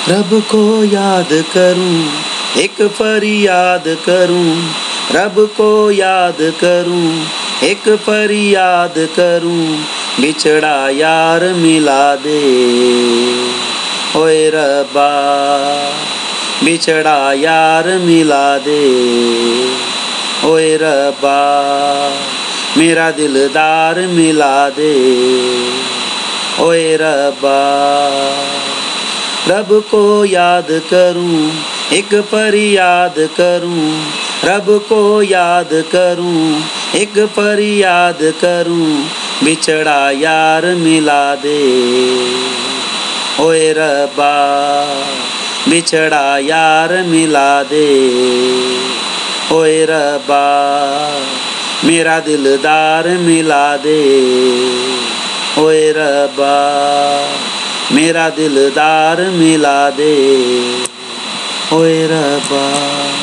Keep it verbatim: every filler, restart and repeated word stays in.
رب کو یاد کروں ایک فریاد کروں، رب کو یاد کروں ایک فریاد کروں، بچھڑا یار ملا دے اوئے ربا، بچھڑا یار ملا دے اوئے ربا، میرا دلدار ملا دے اوئے ربا۔ رب کو یاد کروں ایک فریاد کروں، رب کو یاد کروں ایک فریاد کروں، بچھڑا یار ملا دے اوئے ربا، بچھڑا یار ملا دے اوئے ربا، میرا دلدار ملا دے اوئے ربا، میرا دلدار ملا دے اوئے ربا۔